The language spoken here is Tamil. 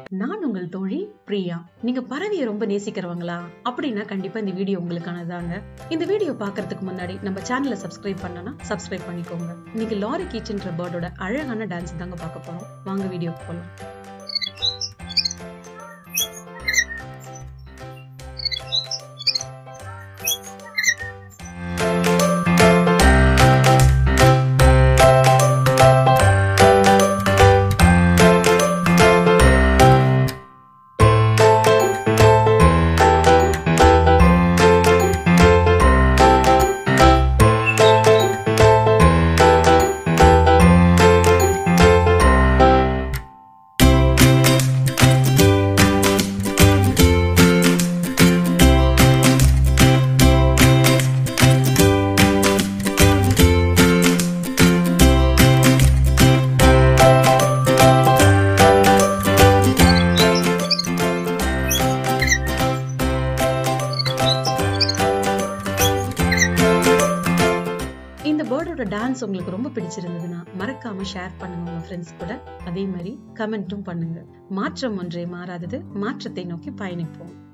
நான் உங்கள் தோழி பிரியா. நீங்க பறவையை ரொம்ப நேசிக்கிறவங்களா? அப்படின்னா கண்டிப்பா இந்த வீடியோ உங்களுக்கானதாங்க. இந்த வீடியோ பாக்குறதுக்கு முன்னாடி நம்ம சேனலை சப்ஸ்கிரைப் பண்ணனா சப்ஸ்கிரைப் பண்ணிக்கோங்க. இன்னைக்கு லாரிகீட்ஸ்ன்ற பேர்டோட அழகான டான்ஸ் தாங்க பார்க்க போறோம். வாங்க வீடியோக்கு போலாம். இந்த பேர்டோட டான்ஸ் உங்களுக்கு ரொம்ப பிடிச்சிருந்ததுன்னா மறக்காம ஷேர் பண்ணுங்க உங்க ஃப்ரெண்ட்ஸ் கூட. அதே மாதிரி கமெண்ட்டும் பண்ணுங்க. மாற்றம் ஒன்றே மாறாதது, மாற்றத்தை நோக்கி பயணிப்போம்.